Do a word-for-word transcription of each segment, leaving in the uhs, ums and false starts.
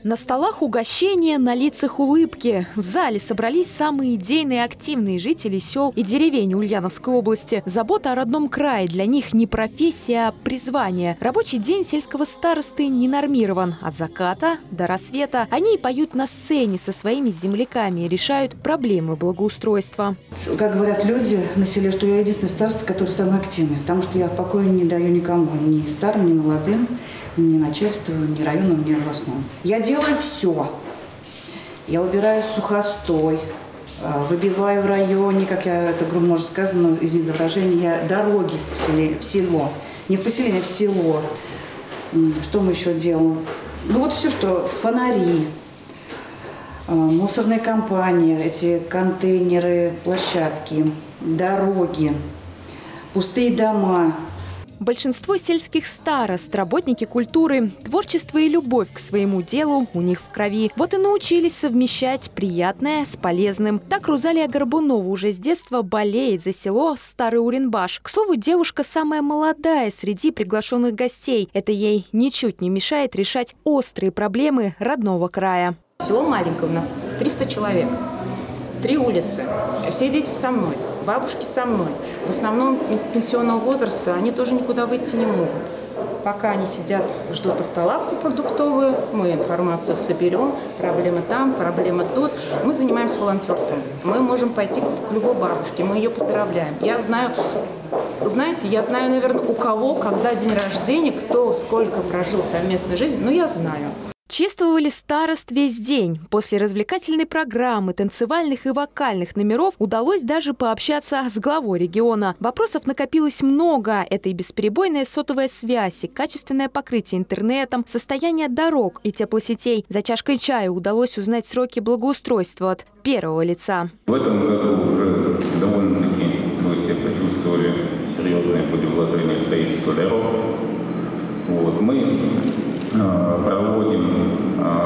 На столах угощения, на лицах улыбки. В зале собрались самые идейные и активные жители сел и деревень Ульяновской области. Забота о родном крае для них не профессия, а призвание. Рабочий день сельского старосты не нормирован. От заката до рассвета они поют на сцене со своими земляками и решают проблемы благоустройства. Как говорят люди на селе, что я единственный староста, который самый активный, потому что я покоя не даю никому, ни старым, ни молодым, ни начальству, ни районному, ни областному. Я делаю все. Я убираю сухостой, выбиваю в районе, как я это грубо можно сказано, извините за выражение, я дороги в, поселение, в село. Не в поселение, а в село. Что мы еще делаем? Ну вот все, что фонари, мусорные компании, эти контейнеры, площадки, дороги, пустые дома. Большинство сельских старост, работники культуры, творчество и любовь к своему делу у них в крови. Вот и научились совмещать приятное с полезным. Так Рузалия Горбунова уже с детства болеет за село Старый Уренбаш. К слову, девушка самая молодая среди приглашенных гостей. Это ей ничуть не мешает решать острые проблемы родного края. Село маленькое, у нас триста человек, три улицы, все дети со мной. Бабушки со мной. В основном пенсионного возраста они тоже никуда выйти не могут. Пока они сидят, ждут автолавку продуктовую, мы информацию соберем, проблемы там, проблемы тут. Мы занимаемся волонтерством. Мы можем пойти к любой бабушке, мы ее поздравляем. Я знаю, знаете, я знаю, наверное, у кого, когда день рождения, кто сколько прожил совместной жизни, но я знаю. Чествовали старост весь день. После развлекательной программы, танцевальных и вокальных номеров удалось даже пообщаться с главой региона. Вопросов накопилось много. Это и бесперебойная сотовая связь, и качественное покрытие интернетом, состояние дорог и теплосетей. За чашкой чая удалось узнать сроки благоустройства от первого лица. В этом году уже довольно-таки вы все почувствовали серьезные вложения в строительство дорог. Вот. Мы проводим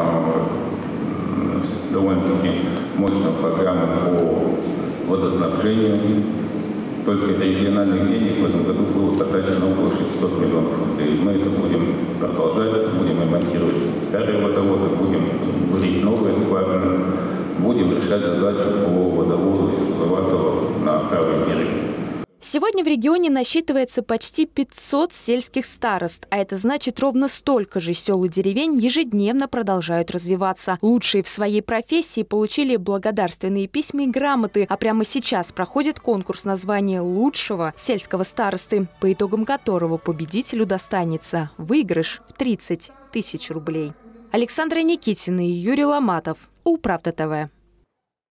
довольно-таки мощную программу по водоснабжению. Только региональных денег в этом году было потрачено около шестисот миллионов рублей. Мы это будем продолжать, будем ремонтировать старые водоводы, будем бурить новые скважины, будем решать задачу по водоводу из Крылатого на правый берег. Сегодня в регионе насчитывается почти пятьсот сельских старост, а это значит, ровно столько же сел и деревень ежедневно продолжают развиваться. Лучшие в своей профессии получили благодарственные письма и грамоты, а прямо сейчас проходит конкурс на звание лучшего сельского старосты, по итогам которого победителю достанется выигрыш в тридцать тысяч рублей. Александра Никитина и Юрий Ломатов. Управда ТВ.